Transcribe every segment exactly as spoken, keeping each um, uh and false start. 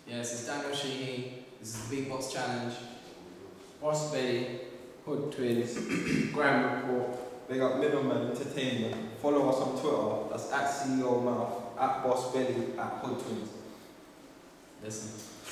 Yes, it's Daniel Sheehy. This is the Beatbox Challenge. Boss Belly, Hood Twins, Gram Report. Big up Middleman Entertainment. Follow us on Twitter. That's at C E O Mouth, at Boss Belly, at Hood Twins. Listen.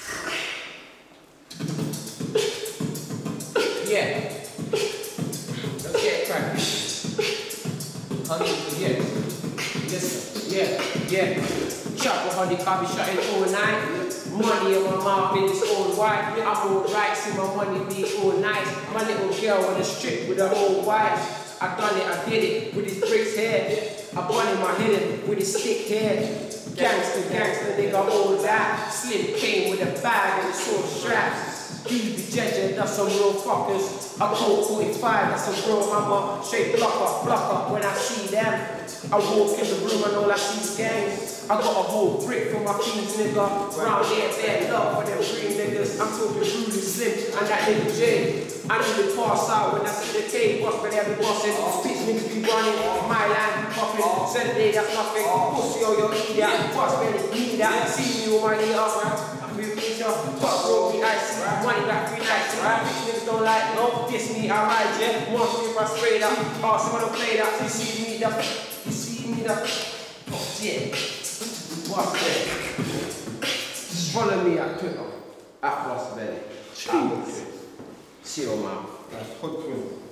Yeah. Let's get cracking. Honey, yeah. Listen. Yeah, yeah. Chop with honey, copy shutting all night. Money in my mouth, it is all white. I'm all right, see my money be all nice. My little girl on the strip with her old wife. I done it, I did it with his bricks hair. I bun in my head with his stick hair. Gangster, gangster, nigga, all that. Slim came with a bag and it's all straps. You be judging, that's some real fuckers. I call forty-five, that's some real mama. Straight blocker, blocker, when I see them. I walk in the room and all I see is gangs. I got a whole brick for my fiends, nigga. Round there, there, love for them green niggas. I'm talking Rudy Slim and that nigga J. I need to pass out when I see the K. Boss, but every boss says, bitch niggas be running. My land be popping. Saturday, that's nothing. Pussy, oh, yo, eat that. Boss, man, need that. See me with my knee up, right? Fuck bro, be icy, money got free nights. Bitch niggas don't like no, diss me, I ride, yeah. One free if I spray that. Oh, someone don't play that. You see me, that. You see me, that. Oh, yeah. Boss Belly. Just follow me at Twitter. At Boss Belly. See your mouth. That's Hood Twins.